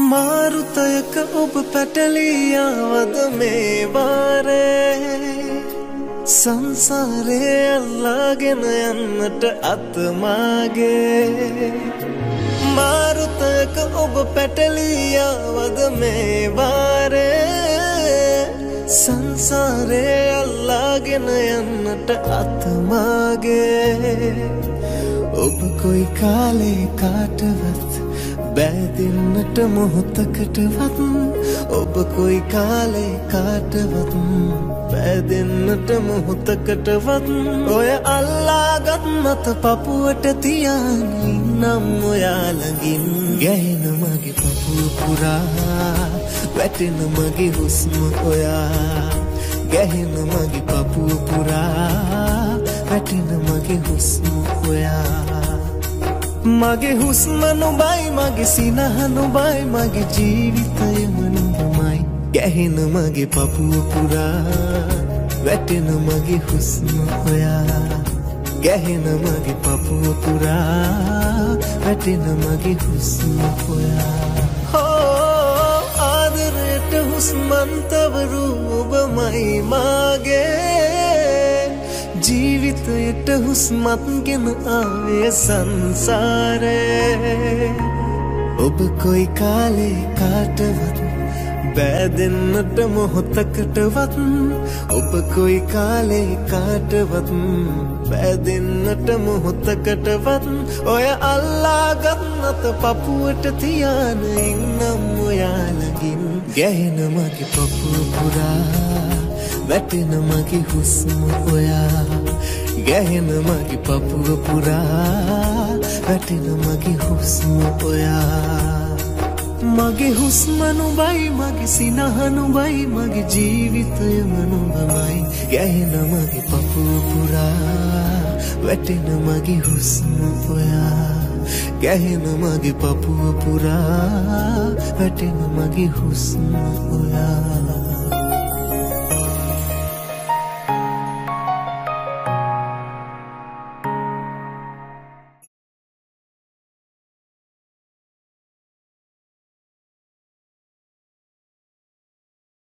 මාරුතයක ඔබ පැටලියාවද මේ වාරේ සංසාරේ අල්ලාගෙන යන්නට අතමාගේ මාරුතයක ඔබ පැටලියාවද මේ වාරේ සංසාරේ අල්ලාගෙන යන්නට අතමාගේ ඔබ කොයි කාලේ කාටවත් බැඳෙන්නට මොහොතකටවත් ඔබ කොයි කාලේ කාටවත් බැඳෙන්නට මොහොතකටවත් ඔය අල්ලාගත් මත පපුවට තියාගෙන නම් ඔයා ළඟින් ගැහෙන මගේ පපුව පුරා වැටෙන මගේ හුස්ම ඔයා ගැහෙන මගේ පපුව පුරා වැටෙන මගේ හුස්ම ඔයා මගේ හුස්ම නුඹයි මගේ සිනහ නුඹයි මගේ ජීවිතයම නුඹමයි ගැහෙන මගේ පපුව පුරා වැටෙන මගේ හුස්ම ඔයා ගැහෙන මගේ පපුව පුරා වැටෙන මගේ හුස්ම ඔයා ආදරයට හුස්මන් තවරු ඔබමයි මාගේ ජීවිතයට හුස්මත් ගෙන ආවේ සංසාරේ ඔබ කොයි කාලේ කාටවත් බැඳෙන්නට මොහොතකටවත් ඔබ කොයි කාලේ කාටවත් බැඳෙන්නට මොහොතකටවත් ඔය අල්ලාගත් නැත පපුවට තියාන ඉන්නම් ඔයා ළඟින් ගැහෙන මගේ පපුව පුරා වැටෙන මගේ හුස්ම ඔයා ගැහෙන මගේ පපුව පුරා වැටෙන මගේ හුස්ම ඔයා මගේ හුස්ම නුඹයි මගේ සිනහ නුඹයි මගේ ජීවිතයම නුඹමයි ගැහෙන මගේ පපුව පුරා වැටෙන මගේ හුස්ම ඔයා ගැහෙන මගේ පපුව පුරා වැටෙන මගේ හුස්ම ඔයා